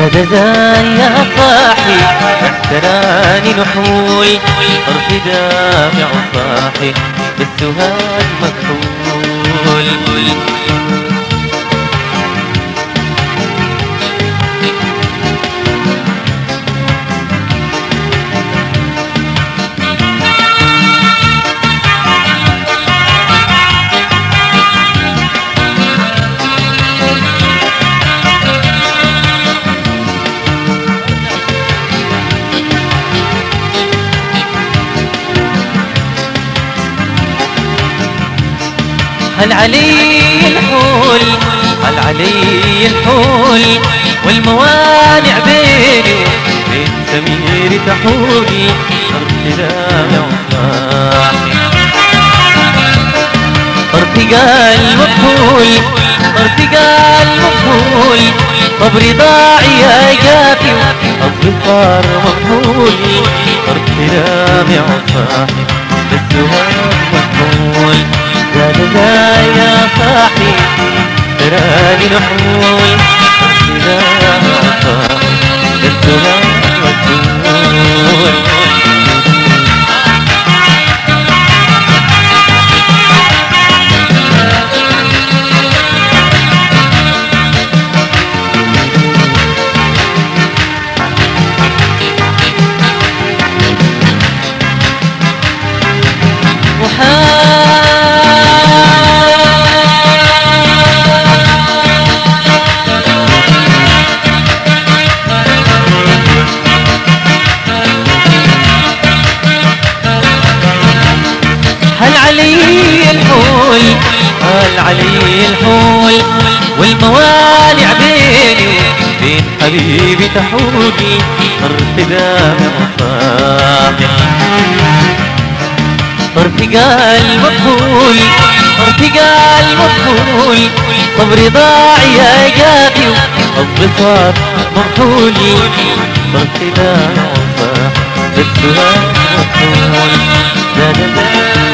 زاد يا صاحي تراني نحول طرفي دامع صاحي بالسهاد مكحول. هل علي الحول هل علي الحول والموانع بيني وبين سمير تحول ارتدام صاحي ارتقال مقبول ارتقال مقبول صبري ضاع يا جافي الظفار مقبول ارتدام صاحي بالسهاد مقبول. زاد يا صاحي تراني نحول إذا صاحي بالسهاد مكحول. هل علي الحول هل علي الحول والموانع بيني وبين حبيبي تحول ارتدام صاحي ارتقال مقبول ارتقال مقبول صبري ضاع يا جافي الظفار مرحول ارتدام صاحي بالسهاد مقبول. زاد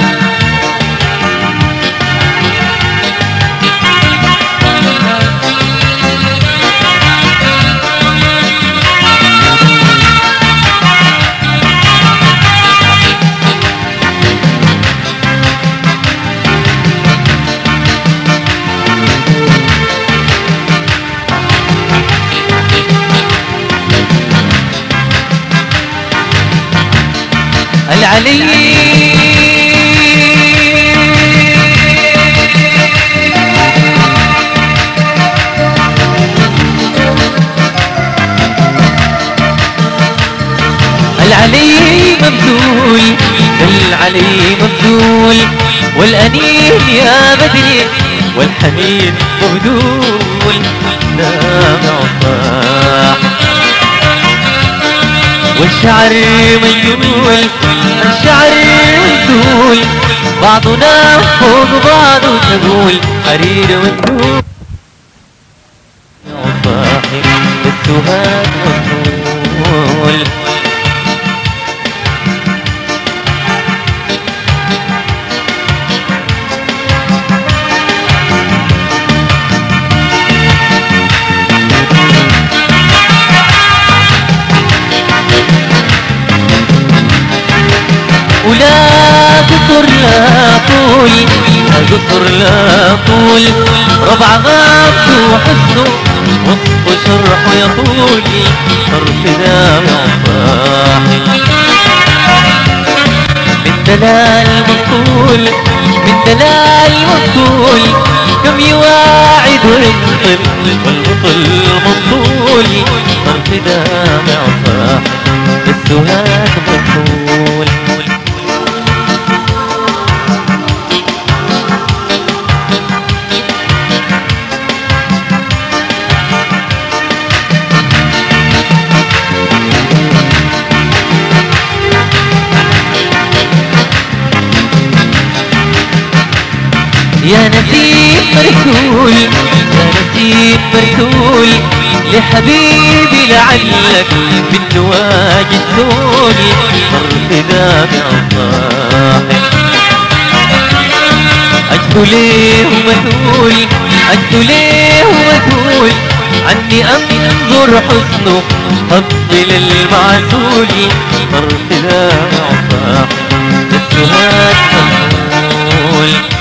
العلي العلي مبذول العلي مبذول والأنين يا بدري والحنين مبذول دامع صاحي والشعر ميول الشعر ميول بعضنا فوق بعض ونقول حرير وندول صاحي بالسهاد مكحول. ولا قصر لا طول لا قصر لا طول ربع غاب وحسنه وصف شرحه يطول ارتدام صاحي من دلال مطول من دلال مطول كم يواعد وينطل والمطل مطول ارتدام صاحي بالسهاد مطول. يا نسيم مرسول يا نسيم مرسول لحبيبي لعلك بالنواجي تسولي ارتدام صاحي أجد ليه ومثول أجد ليه ومثول عني انظر حسنه قبل المعزول طرف لا عفاف السهاد مقبول.